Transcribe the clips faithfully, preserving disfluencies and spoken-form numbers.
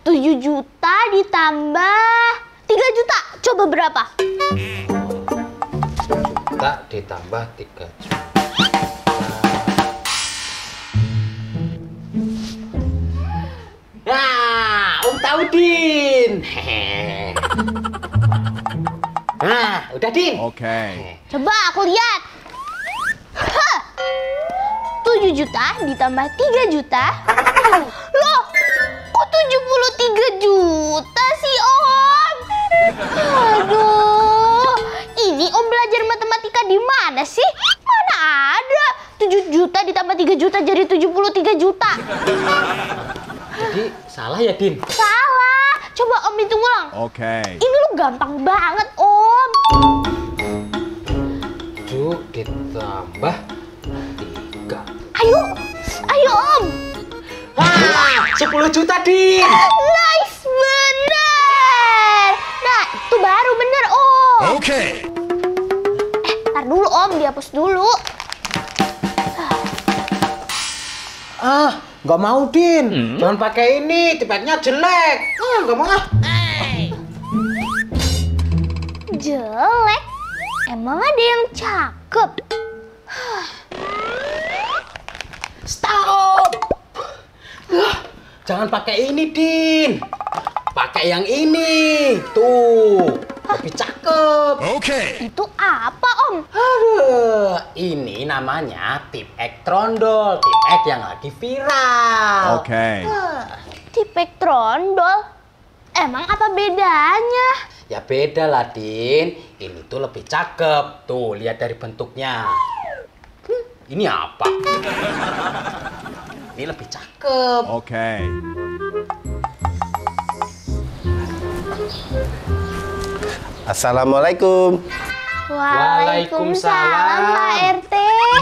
tujuh juta ditambah tiga juta. Coba berapa? Juta ditambah tiga juta. Nah, Om tahu, Din. Nah, udah, Din. Oke. Okay. Coba aku lihat. Hah. tujuh juta ditambah tiga juta. Loh, kok tujuh puluh tiga juta sih, Om? Aduh, ini Om belajar matematika di mana sih? Mana ada tujuh juta ditambah tiga juta jadi tujuh puluh tiga juta. Jadi salah ya, Din? Salah. Coba Om hitung ulang. Oke. Okay. Ini lu gampang banget, Om. tujuh ditambah tiga. Ayo, ayo Om. Wah, sepuluh juta, Din. Nice, bener. Nah, itu baru bener, Om. Oke. Okay. Eh, tar dulu Om, dihapus dulu. Ah, nggak mau, Din. Hmm? Jangan pakai ini, tipeknya jelek. Ah, nggak mau ah. Jelek? Emang ada yang cakep? Stop! Uh, jangan pakai ini, Din. Pakai yang ini. Tuh, lebih cakep. Oke. Okay. Itu apa, Om? Aduh, ini namanya tip ek trondol. Tip ek yang lagi viral. Oke. Okay. Uh, tipek trondol? Emang apa bedanya? Ya beda lah, Din. Ini tuh lebih cakep. Tuh, lihat dari bentuknya. Hmm, ini apa? Ini lebih cakep. Oke. Okay. Assalamualaikum. Waalaikumsalam, Pak R T.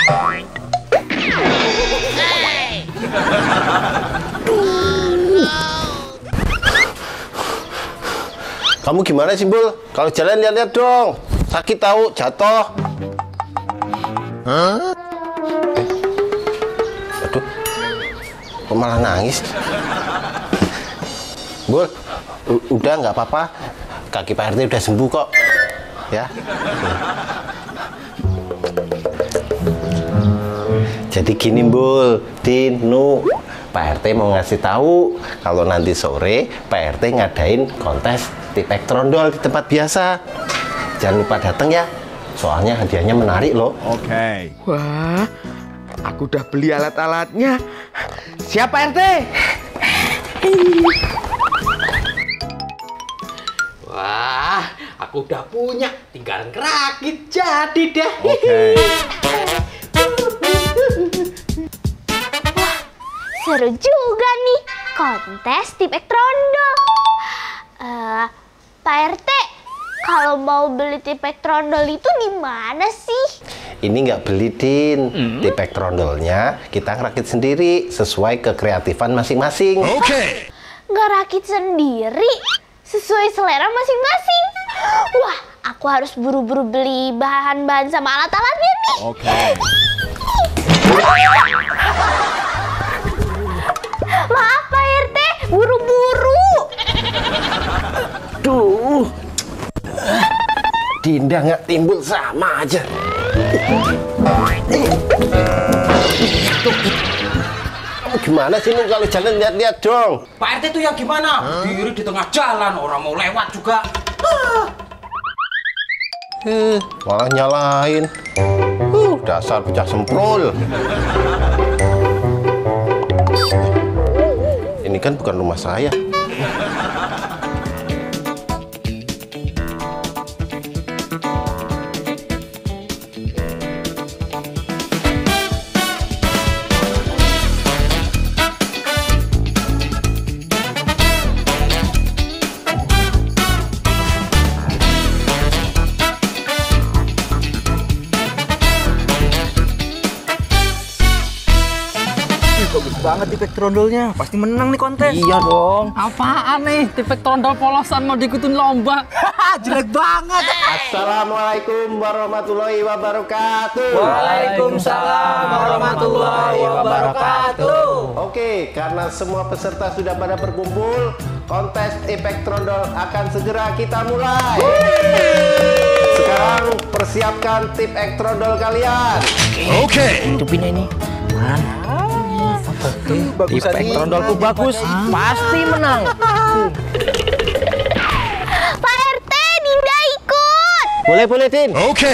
Kamu gimana sih, Bul? Kalau jalan lihat-lihat dong. Sakit tahu, jatuh. Hah? Eh, aduh. Kok malah nangis? Bul, udah nggak apa-apa. Kaki Pak R T udah sembuh kok. Ya. Jadi gini, Bul, Din, Nu, Pak R T mau ngasih tahu kalau nanti sore Pak R T ngadain kontes tipek trondol di tempat biasa. Jangan lupa datang ya. Soalnya hadiahnya menarik loh. Oke. Okay. Wah, aku udah beli alat-alatnya. Siap, Pak R T? Wah, aku udah punya. Tinggal ngerakit jadi deh. Oke. Okay. Seru juga nih, kontes tipek trondol. Uh, Pak R T, kalau mau beli tipek trondol itu di mana sih? Ini nggak beli, Din. Hmm? Tipek trondolnya kita ngerakit sendiri sesuai kekreatifan masing-masing. Oke. Okay. Ngerakit sendiri sesuai selera masing-masing. Wah, aku harus buru-buru beli bahan-bahan sama alat-alatnya nih. Oke. Okay. Maaf Pak R T, buru-buru. Duh, Dinda nggak timbul sama aja. Gimana sih lu kalau jalan lihat-lihat dong? Pak R T itu yang gimana? Huh? Diri di tengah jalan, orang mau lewat juga. Ah. Eh, malah nyalain. Uh, dasar pecah semprol. Ini kan bukan rumah saya. Bagus banget tipek trondolnya, pasti menang nih kontes. Iya dong. Apaan nih tipek trondol polosan mau diikutin lomba? Jelek banget. Assalamualaikum warahmatullahi wabarakatuh. Waalaikumsalam warahmatullahi wabarakatuh. Oke, karena semua peserta sudah pada berkumpul, kontes tipek trondol akan segera kita mulai. Sekarang persiapkan tipek trondol kalian. Oke. Hidupin ini. Tipek trondolku bagus, pasti menang. Pak R T, Dinda ikut. Boleh, boleh, Din. Oke.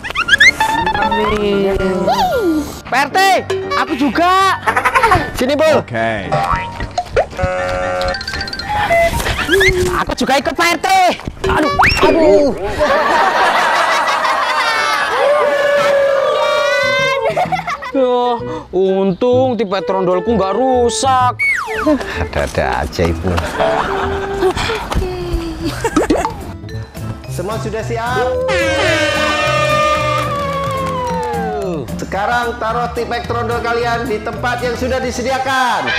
Pak R T, aku juga. Sini, Bul. Oke. Aku juga ikut Pak R T. Aduh, aduh. Oh, untung tipek trondolku nggak rusak. Ada-ada aja Ibu. Semua sudah siap? Sekarang taruh tipek trondol kalian di tempat yang sudah disediakan.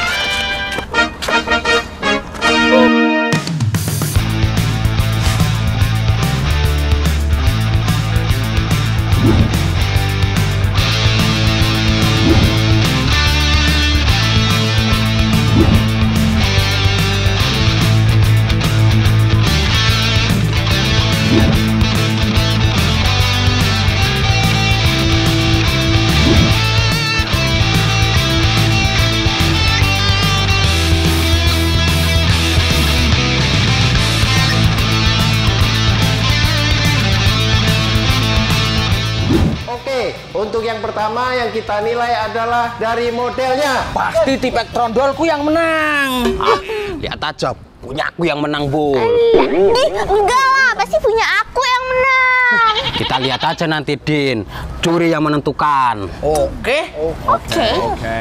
Untuk yang pertama yang kita nilai adalah dari modelnya. Pasti tipek trondolku yang menang. Ah, lihat aja, punya aku yang menang, Bu. Ih, enggak lah, pasti punya aku yang menang. Kita lihat aja nanti, Din. Juri yang menentukan. Oke. Oke. Oke.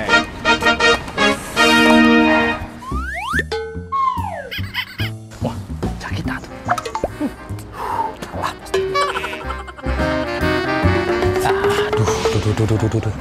Wah, sakit tuh. Wah, pasti. Aduh, duh, duh, duh, duh, duh, duh.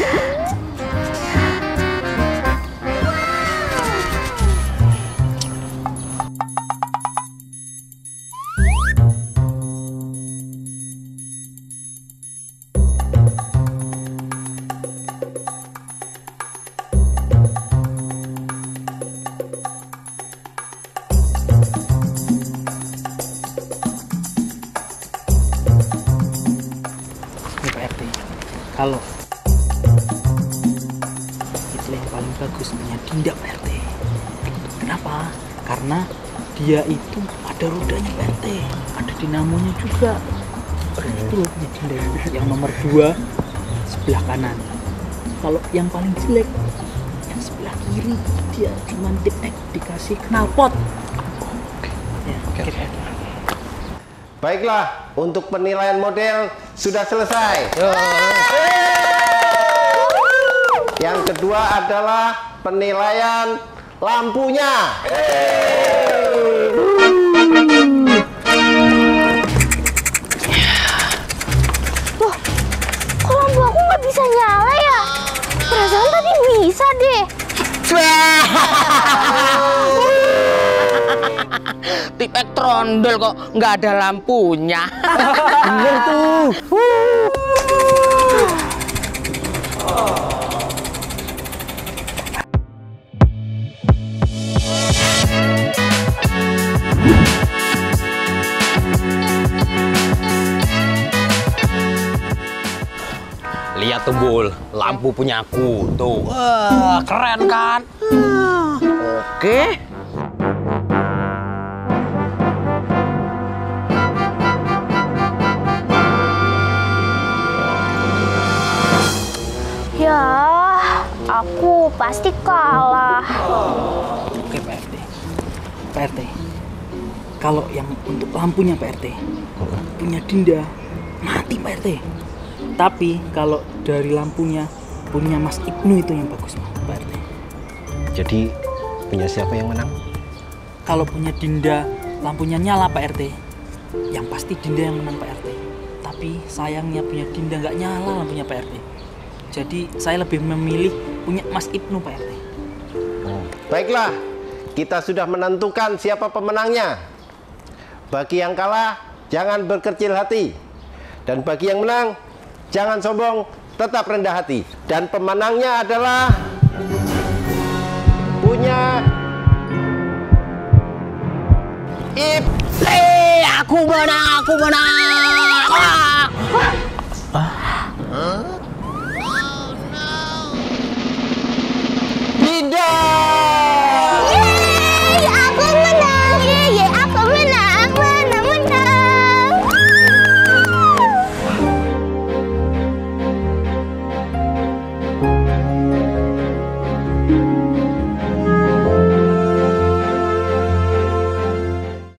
Kalau itu yang paling bagus punya Dinda Pak R T. Kenapa? Karena dia itu ada rodanya Pak R T, ada dinamonya juga. Itu loh punya Dinda yang nomor dua sebelah kanan. Kalau yang paling jelek yang sebelah kiri, dia cuma tipek dikasih knalpot. Ya, oke, oke. Baiklah, untuk penilaian model sudah selesai. Yang kedua adalah penilaian lampunya. Loh, kok lampu aku nggak bisa nyala ya? Perasaan tadi bisa deh. Tipek trondol kok nggak ada lampunya. Bener tuh. Lihat tuh, Bul, lampu punya aku tuh. Wah, keren kan? Oke. Ya, aku pasti kalah. Oke Pak R T. Pak R T. Kalau yang untuk lampunya Pak R T punya Dinda, mati Pak R T. Tapi kalau dari lampunya punya Mas Ibnu itu yang bagus Pak R T. Jadi punya siapa yang menang? Kalau punya Dinda lampunya nyala Pak R T, yang pasti Dinda yang menang Pak R T. Tapi sayangnya punya Dinda nggak nyala lampunya Pak R T. Jadi saya lebih memilih punya Mas Ibnu Pak R T. Baiklah, kita sudah menentukan siapa pemenangnya. Bagi yang kalah, jangan berkecil hati. Dan bagi yang menang, jangan sombong, tetap rendah hati. Dan pemenangnya adalah punya Ip, eh, aku menang, aku menang. Ah. Tidak.